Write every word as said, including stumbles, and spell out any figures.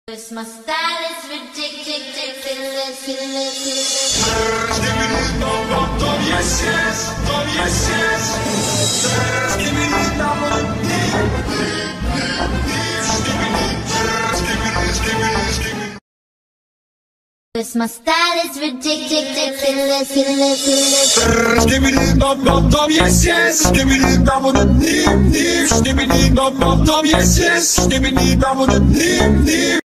'Cause my style is ridiculous. Give me this bum bum bum, yes yes, bum yes yes. Give me this bum bum, give me this, give me this, give me this, give me. 'Cause my style is ridiculous. Give me this bum bum bum, yes yes. Give me this bum bum, give me this, give me this bum bum bum, yes yes. Give me this bum bum, give me.